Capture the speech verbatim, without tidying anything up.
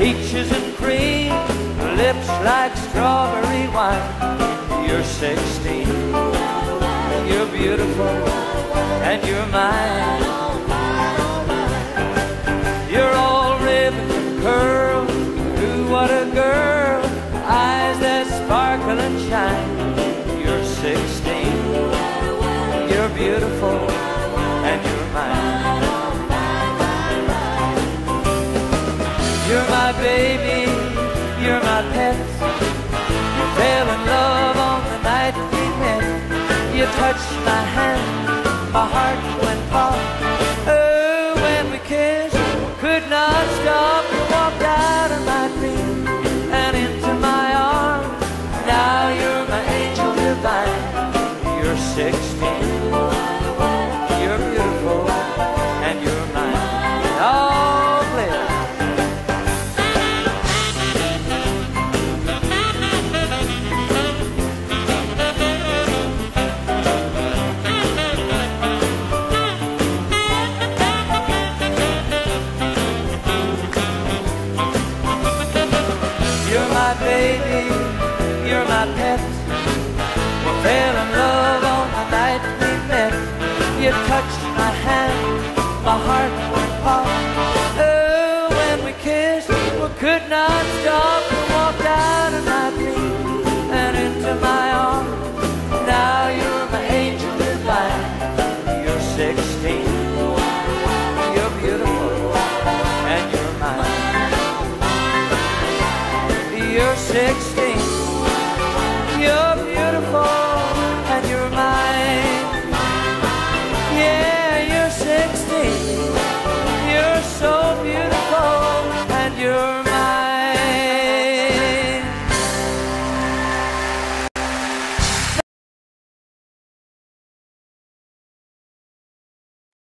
peaches and cream, lips like strawberry wine. You're sixteen, you're beautiful, and you're mine. You're all ribbons and curls, ooh, what a girl, eyes that sparkle and shine. You're sixteen, you're beautiful, and you're mine. You're my baby, you're my pet. You fell in love on the night we met. You touched my hand, my heart